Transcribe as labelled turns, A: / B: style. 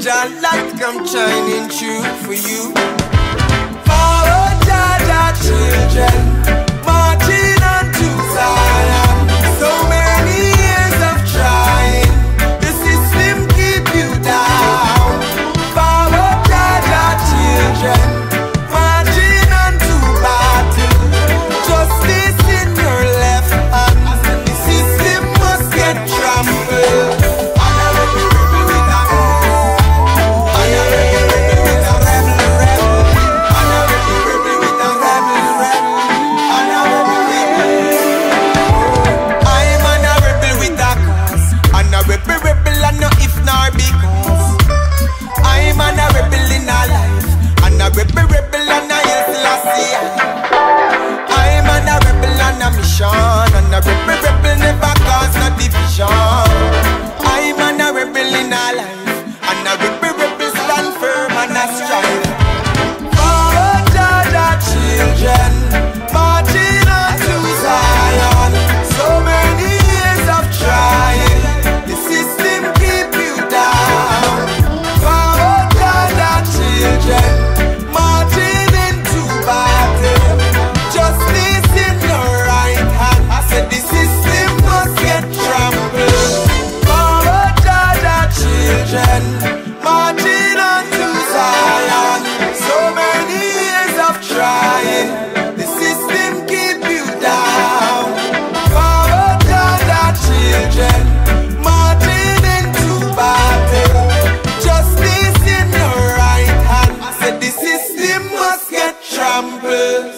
A: Jah light come shining through for you. Forward, Jah children, marching on to Zion. So many years of trying, the system keep you down. Forward, Jah children, marching on to battle. Justice in your left hand, the system must get trampled. Rebel and I I'm a rebel on a mission, and a rebel never cause no division. I'm a rebel in a life, and a rebel stand firm and a strive. Oh, Jah children, marching on to Zion. So many years of trying, the system keep you down. Oh, Jah children, marching into battle. Justice in your right hand. I said the system must get trampled. Forward, Jah children, marching on to Zion. So many years of trying, the system keep you down. Forward, Jah children, marching into battle. Justice in your right hand. I said the system must get trampled.